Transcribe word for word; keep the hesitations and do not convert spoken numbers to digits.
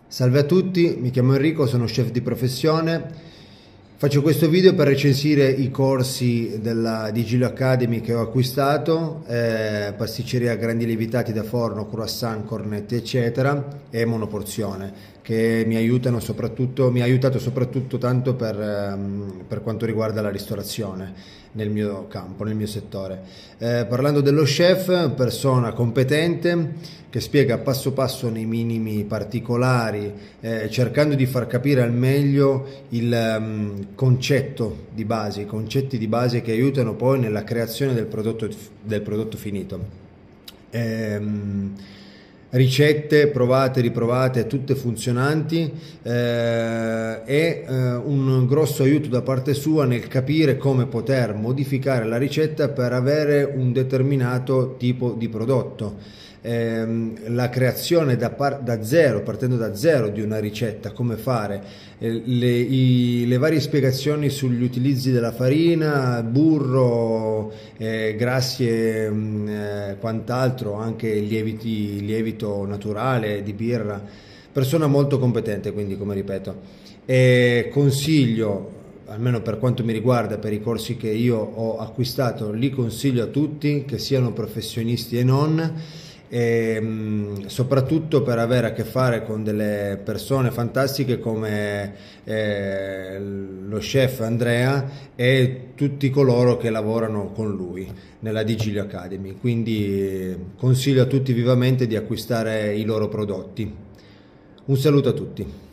Salve a tutti, mi chiamo Enrico, sono chef di professione. Faccio questo video per recensire i corsi della Digilio Academy che ho acquistato, eh, pasticceria grandi lievitati da forno, croissant, cornetti eccetera, e monoporzione, che mi aiutano soprattutto, mi ha aiutato soprattutto tanto per, ehm, per quanto riguarda la ristorazione nel mio campo, nel mio settore. Eh, parlando dello chef, persona competente che spiega passo passo nei minimi particolari, eh, cercando di far capire al meglio il um, concetto di base, i concetti di base che aiutano poi nella creazione del prodotto, del prodotto finito. Ehm, ricette provate, riprovate, tutte funzionanti, eh, e eh, un grosso aiuto da parte sua nel capire come poter modificare la ricetta per avere un determinato tipo di prodotto. Eh, la creazione da, par da zero, partendo da zero di una ricetta, come fare, eh, le, i, le varie spiegazioni sugli utilizzi della farina, burro, eh, grassi e mh, eh, quant'altro, anche lieviti, lievito naturale di birra. Persona molto competente, quindi, come ripeto, e consiglio, almeno per quanto mi riguarda, per i corsi che io ho acquistato, li consiglio a tutti, che siano professionisti e non, e mh, soprattutto per avere a che fare con delle persone fantastiche come eh, lo chef Andrea e tutti coloro che lavorano con lui nella Digilio Academy. Quindi consiglio a tutti vivamente di acquistare i loro prodotti. Un saluto a tutti.